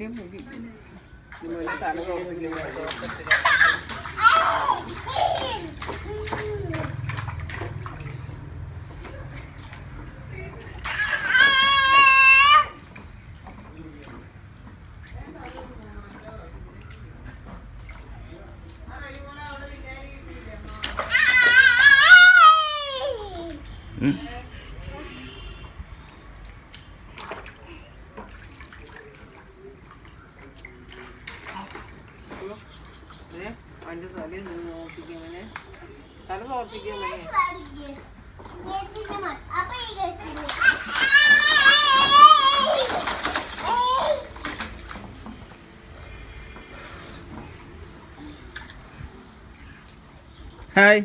Hai.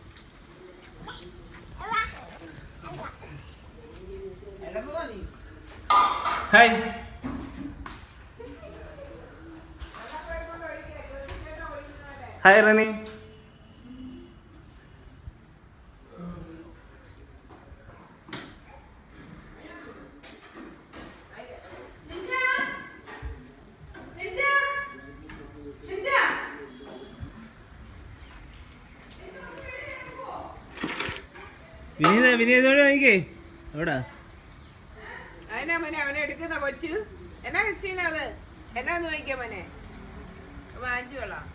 Hai. Hai Rani. വിനീതോടെ നോക്കിക്കേ എവിടാ അതിനാ മോനെ അവനെ എടുക്കുന്ന കൊച്ചു എന്നാ ക്രിസ്റ്റീന അത് എന്നാന്ന് നോക്കിയാ മോനെ വാങ്ങിച്ചു കൊള്ളാം